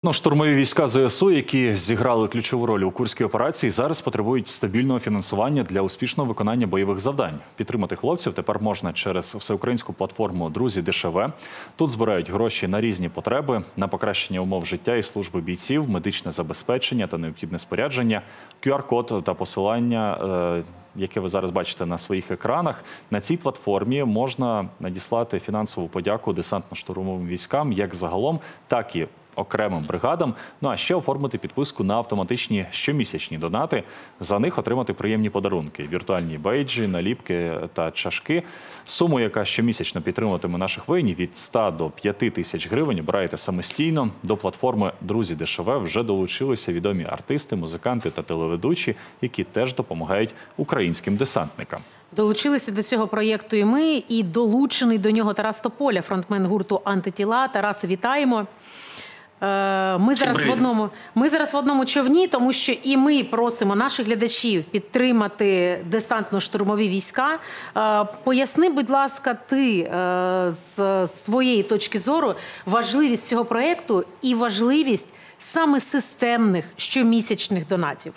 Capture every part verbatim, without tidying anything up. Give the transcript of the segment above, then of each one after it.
Ну, штурмові війська зе ес у, які зіграли ключову роль у Курській операції, зараз потребують стабільного фінансування для успішного виконання бойових завдань. Підтримати хлопців тепер можна через всеукраїнську платформу «Друзі ДШВ». Тут збирають гроші на різні потреби, на покращення умов життя і служби бійців, медичне забезпечення та необхідне спорядження, ку ар код та посилання, яке ви зараз бачите на своїх екранах. На цій платформі можна надіслати фінансову подяку десантно-штурмовим військам як загалом, так і окремим бригадам, ну а ще оформити підписку на автоматичні щомісячні донати. За них отримати приємні подарунки – віртуальні бейджі, наліпки та чашки. Суму, яка щомісячно підтримуватиме наших воїнів, від ста до п'яти тисяч гривень обираєте самостійно. До платформи «Друзі ДШВ» вже долучилися відомі артисти, музиканти та телеведучі, які теж допомагають українським десантникам. Долучилися до цього проєкту і ми, і долучений до нього Тарас Тополя, фронтмен гурту «Антитіла». Тарасе, вітаємо! Ми зараз, в одному, ми зараз в одному човні, тому що і ми просимо наших глядачів підтримати десантно-штурмові війська. Поясни, будь ласка, ти з своєї точки зору важливість цього проєкту і важливість саме системних щомісячних донатів.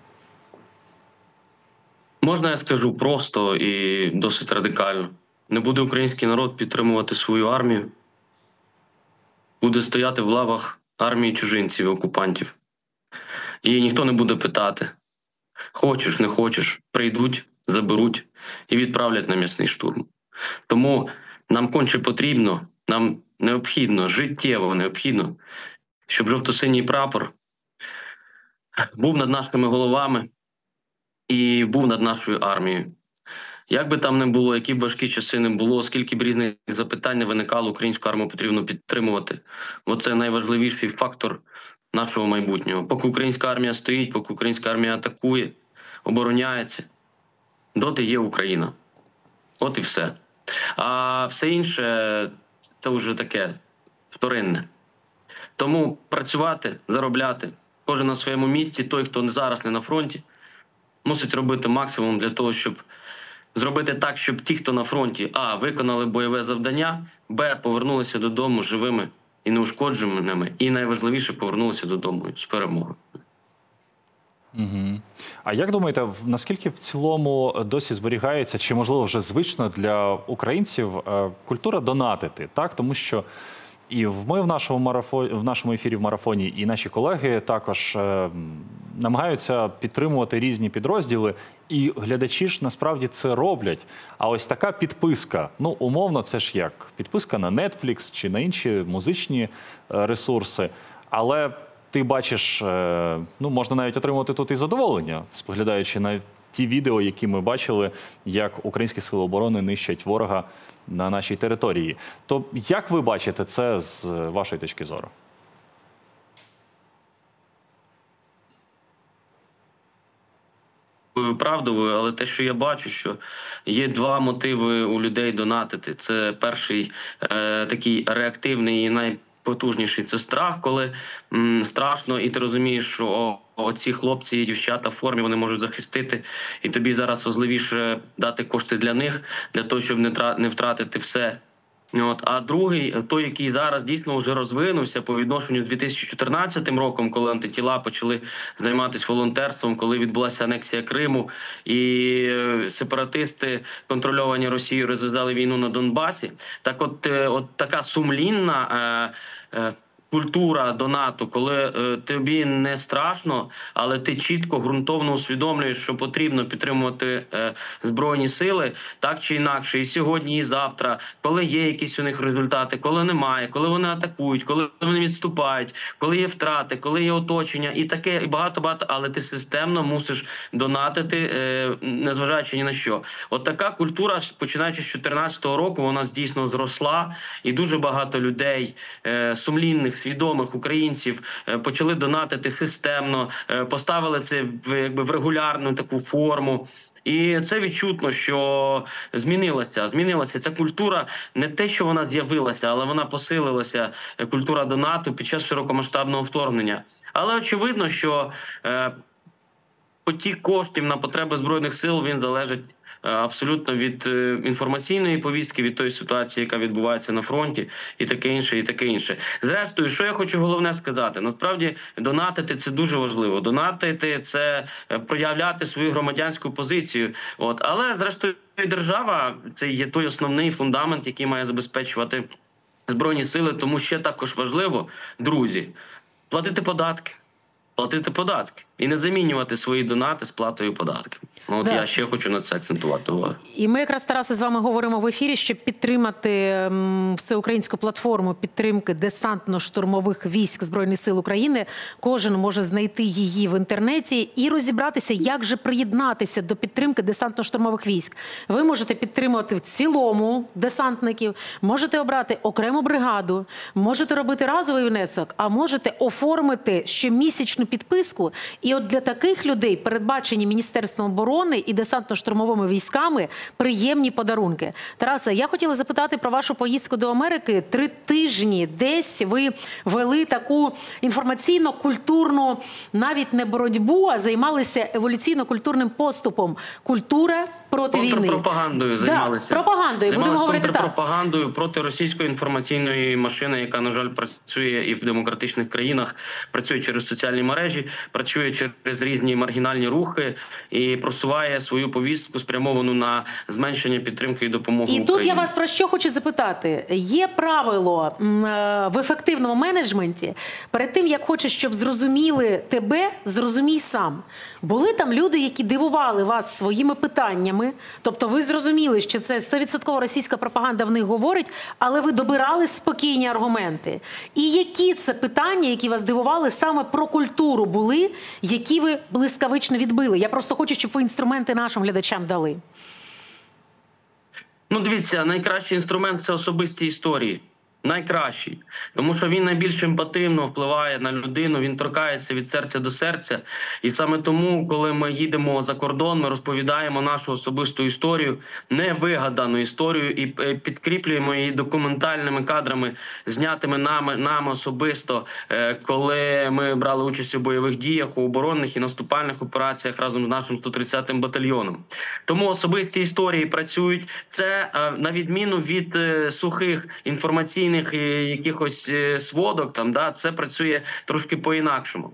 Можна я скажу просто і досить радикально? Не буде український народ підтримувати свою армію, буде стояти в лавах армії чужинців і окупантів. І ніхто не буде питати, хочеш, не хочеш, прийдуть, заберуть і відправлять на м'ясний штурм. Тому нам конче потрібно, нам необхідно, життєво необхідно, щоб жовто-синій прапор був над нашими головами і був над нашою армією. Як би там не було, які б важкі часи не було, скільки б різних запитань не виникало, українську армію потрібно підтримувати. Бо це найважливіший фактор нашого майбутнього. Поки українська армія стоїть, поки українська армія атакує, обороняється, доти є Україна. От і все. А все інше – це вже таке вторинне. Тому працювати, заробляти, кожен на своєму місці, той, хто зараз не на фронті, мусить робити максимум для того, щоб зробити так, щоб ті, хто на фронті, а, виконали бойове завдання, б, повернулися додому живими і неушкодженими, і найважливіше, повернулися додому з перемогою. Угу. А як думаєте, наскільки в цілому досі зберігається, чи можливо вже звично для українців культура донатити, так? Тому що і ми в нашому марафоні, в нашому ефірі в марафоні, і наші колеги також е, намагаються підтримувати різні підрозділи, і глядачі ж насправді це роблять. А ось така підписка, ну умовно, це ж як підписка на Netflix чи на інші музичні е, ресурси, але ти бачиш, е, ну можна навіть отримувати тут і задоволення, споглядаючи на ті відео, які ми бачили, як українські сили оборони нищать ворога на нашій території. То як ви бачите це з вашої точки зору? Виправдовую, але те, що я бачу, що є два мотиви у людей донатити. Це перший е, такий реактивний і найпотужніший – це страх, коли м, страшно і ти розумієш, що оці хлопці і дівчата в формі, вони можуть захистити, і тобі зараз важливіше дати кошти для них, для того, щоб не, тра... не втратити все. От. А другий, той, який зараз дійсно вже розвинувся по відношенню з дві тисячі чотирнадцятим роком, коли антитіла почали займатися волонтерством, коли відбулася анексія Криму, і сепаратисти, контрольовані Росією, розв'язали війну на Донбасі. Так от, от така сумлінна е, е, культура донату, коли е, тобі не страшно, але ти чітко, ґрунтовно усвідомлюєш, що потрібно підтримувати е, Збройні сили, так чи інакше, і сьогодні, і завтра, коли є якісь у них результати, коли немає, коли вони атакують, коли вони відступають, коли є втрати, коли є оточення, і таке, і багато-багато, але ти системно мусиш донатити, е, незважаючи ні на що. От така культура, починаючи з дві тисячі чотирнадцятого року, вона дійсно зросла, і дуже багато людей, е, сумлінних, свідомих українців почали донатити системно, поставили це в, якби, в регулярну таку форму. І це відчутно, що змінилася. Змінилася ця культура, не те, що вона з'явилася, але вона посилилася, культура донату під час широкомасштабного вторгнення. Але очевидно, що е, потік коштів на потреби Збройних сил, він залежить абсолютно від інформаційної повістки, від тої ситуації, яка відбувається на фронті, і таке інше, і таке інше. Зрештою, що я хочу головне сказати? Насправді, донатити – це дуже важливо. Донатити – це проявляти свою громадянську позицію. От. Але, зрештою, держава – це є той основний фундамент, який має забезпечувати Збройні сили. Тому ще також важливо, друзі, платити податки. Платити податки і не замінювати свої донати сплатою податків. От да. Я ще хочу на це акцентувати увагу. І ми якраз, Тарасе, з вами говоримо в ефірі, щоб підтримати м, всеукраїнську платформу підтримки десантно-штурмових військ Збройних сил України. Кожен може знайти її в інтернеті і розібратися, як же приєднатися до підтримки десантно-штурмових військ. Ви можете підтримувати в цілому десантників, можете обрати окрему бригаду, можете робити разовий внесок, а можете оформити щомісячну підписку. І от для таких людей передбачені Міністерством оборони і десантно-штурмовими військами приємні подарунки. Тарасе, я хотіла запитати про вашу поїздку до Америки. Три тижні десь ви вели таку інформаційно-культурну, навіть не боротьбу, а займалися еволюційно-культурним поступом. Культура проти війни. Контрпропагандою займалися. Да, пропагандою, будемо говорити так. Контрпропагандою проти російської інформаційної машини, яка, на жаль, працює і в демократичних країнах, працює через соціальні мережі, працює через різні маргінальні рухи і просуває свою повістку, спрямовану на зменшення підтримки і допомоги І Україні. тут я вас про що хочу запитати. Є правило в ефективному менеджменті, перед тим, як хочеш, щоб зрозуміли тебе, зрозумій сам. Були там люди, які дивували вас своїми питаннями, тобто ви зрозуміли, що це сто відсотків російська пропаганда в них говорить, але ви добирали спокійні аргументи. І які це питання, які вас дивували, саме про культуру були, які ви блискавично відбили? Я просто хочу, щоб ви інструменти нашим глядачам дали. Ну, дивіться, найкращий інструмент – це особисті історії. Найкращий. Тому що він найбільш емпативно впливає на людину, він торкається від серця до серця. І саме тому, коли ми їдемо за кордон, ми розповідаємо нашу особисту історію, невигадану історію, і підкріплюємо її документальними кадрами, знятими нами, нами особисто, коли ми брали участь у бойових діях, у оборонних і наступальних операціях разом з нашим сто тридцятим батальйоном. Тому особисті історії працюють. Це, на відміну від сухих інформаційних якихось сводок, там, да, це працює трошки по-інакшому.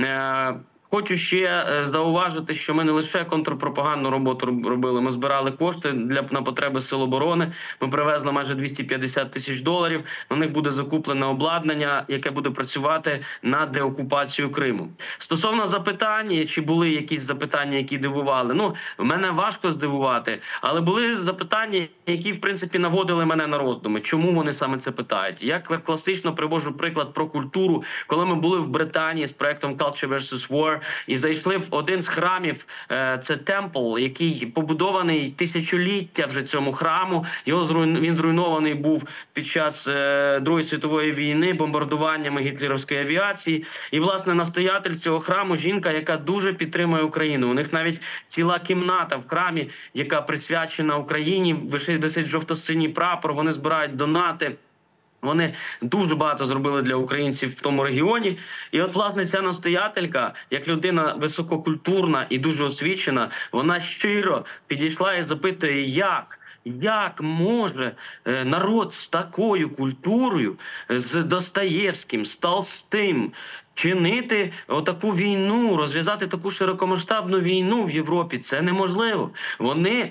Хочу ще зауважити, що ми не лише контрпропагандну роботу робили, ми збирали кошти для, на потреби Сил оборони, ми привезли майже двісті п'ятдесят тисяч доларів, на них буде закуплене обладнання, яке буде працювати на деокупацію Криму. Стосовно запитань, чи були якісь запитання, які дивували, ну, мене важко здивувати, але були запитання, які, в принципі, наводили мене на роздуми. Чому вони саме це питають? Я класично привожу приклад про культуру, коли ми були в Британії з проектом Culture версус War, і зайшли в один з храмів, це темпл, який побудований тисячоліття вже цьому храму. Його він зруйнований був під час Другої світової війни бомбардуваннями гітлерівської авіації. І, власне, настоятель цього храму – жінка, яка дуже підтримує Україну. У них навіть ціла кімната в храмі, яка присвячена Україні, висить жовто-синій прапор, вони збирають донати. Вони дуже багато зробили для українців в тому регіоні. І от, власне, ця настоятелька, як людина висококультурна і дуже освічена, вона щиро підійшла і запитує, як? Як може народ з такою культурою, з Достоєвським, з Толстим, чинити отаку війну, розв'язати таку широкомасштабну війну в Європі? Це неможливо. Вони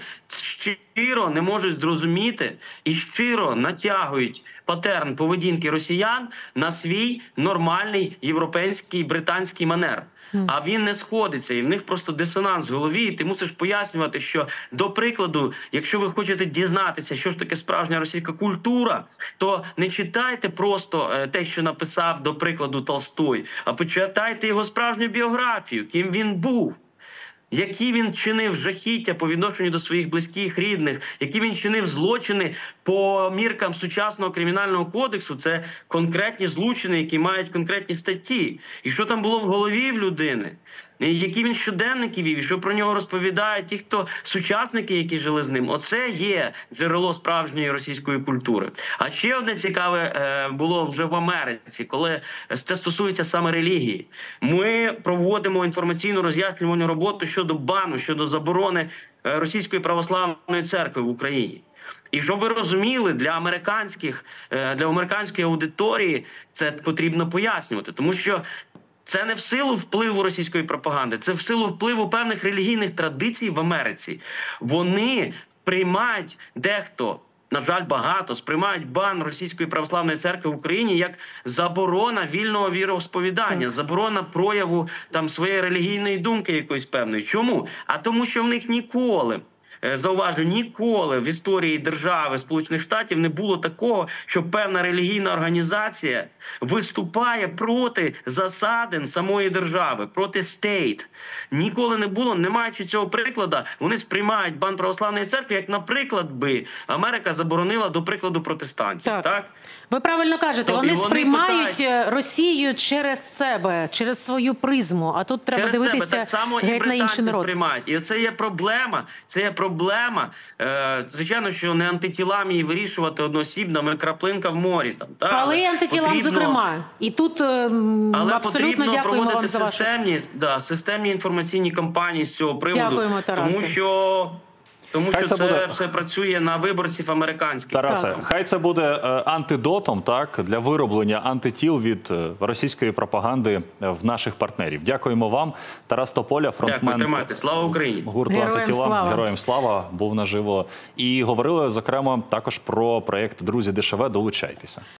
щиро не можуть зрозуміти і щиро натягують патерн поведінки росіян на свій нормальний європейський, британський манер. А він не сходиться, і в них просто дисонанс в голові, і ти мусиш пояснювати, що, до прикладу, якщо ви хочете дізнатися, що ж таке справжня російська культура, то не читайте просто те, що написав, до прикладу, Толстой, а почитайте його справжню біографію, ким він був. Які він чинив жахіття по відношенню до своїх близьких, рідних, які він чинив злочини по міркам сучасного кримінального кодексу, це конкретні злочини, які мають конкретні статті. І що там було в голові в людини, які він щоденники вів, і що про нього розповідають ті, хто сучасники, які жили з ним. Оце є джерело справжньої російської культури. А ще одне цікаве було вже в Америці, коли це стосується саме релігії. Ми проводимо інформаційну роз'яснювальну роботу щодо щодо бану, щодо заборони е, Російської православної церкви в Україні. І щоб ви розуміли, для американських, е, для американської аудиторії це потрібно пояснювати, тому що це не в силу впливу російської пропаганди, це в силу впливу певних релігійних традицій в Америці. Вони приймають дехто, на жаль, багато, сприймають бан Російської православної церкви в Україні як заборона вільного віросповідання, заборона прояву там своєї релігійної думки якоїсь певної. Чому? А тому, що в них ніколи, зауважу, ніколи в історії держави Сполучених Штатів не було такого, що певна релігійна організація виступає проти засадин самої держави, проти стейт. Ніколи не було, не маючи цього прикладу, вони сприймають бан православної церкви, як, наприклад, би Америка заборонила, до прикладу, протестантів. Так. Так? Ви правильно кажете, То, вони, і вони сприймають питають- Росію через себе, через свою призму, а тут треба Через себе дивитися так само і геть на британці інший народ. сприймають. І це є проблема. Це є проблема. Е, звичайно, що не антитілам її вирішувати одноосібно, ми краплинка в морі. Там, та, Але і антитілам, потрібно- зокрема. І тут ем, Але абсолютно потрібно дякуємо проводити вам за вашу... системні, да, системні інформаційні кампанії з цього приводу. Дякуємо, Тарасе. Тому що, тому Хай що це це буде- все працює на виборців американських. Тарасе, Так. хай це буде е, антидотом, так, для вироблення антитіл від е, російської пропаганди е, в наших партнерів. Дякуємо вам. Тарас Тополя, Дякую, фронтмен тримайте. Слава Україні! гурту Героям «Антитіла». слава. Героям слава, був наживо. І говорили, зокрема, також про проєкт «Друзі ДШВ». Долучайтеся.